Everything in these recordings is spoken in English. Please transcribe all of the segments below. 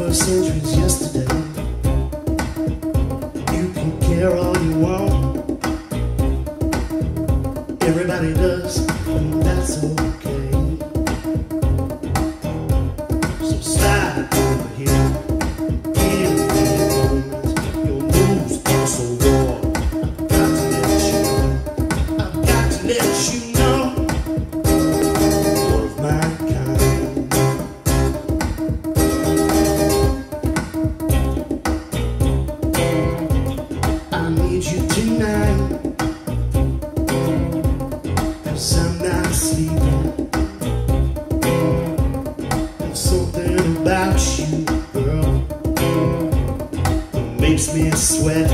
21st century's yesterday. You can care all you want. Everybody does, and that's okay. So slide over here. Give me a moment. Your moves are so raw. I've got to let you know. One of my kind. I need you tonight. 'Cause I'm not sleeping. There's something about you, girl, that makes me sweat.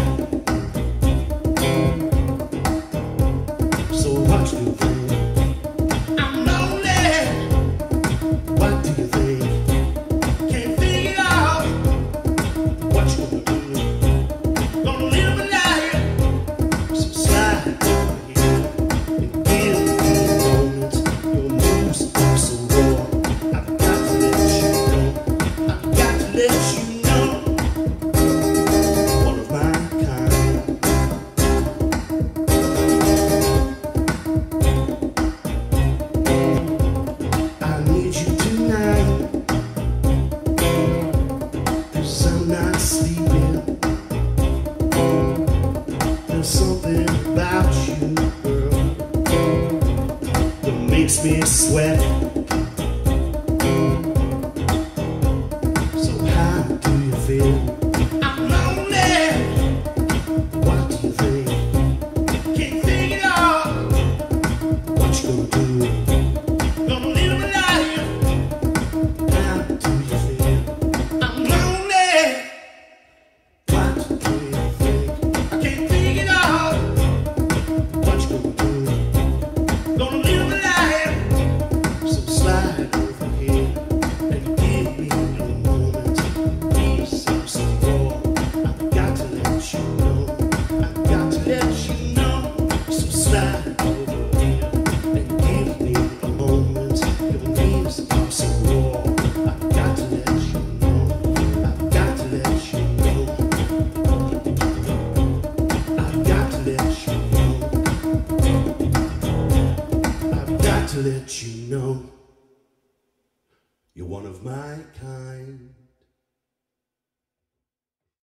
So what do you think? I'm lonely. What do you think? Can't figure it out. What you gonna do? Gonna live a life. So slide over here and give me a moment. Your moves are so raw. I've got to let you know. I've got to let you know. One of my kind. I need you tonight. 'Cause I'm not sleeping. There's something about you, girl, that makes me sweat. So how do you feel? I'm lonely. What do you think? Can't figure it out. What you gonna do? Gonna live a life. How do you feel? I'm lonely. What do you think? I can't figure it out. What you gonna do? Gonna live a life. So slide over here and give me a moment. These are so raw. I've got to let you know. I've got to let you know. So slide over here and give me a moment. Your knees are so raw. I've got to let you know. I've got to let you know. I've got to let you know. I've got to let you know. You're one of my kind.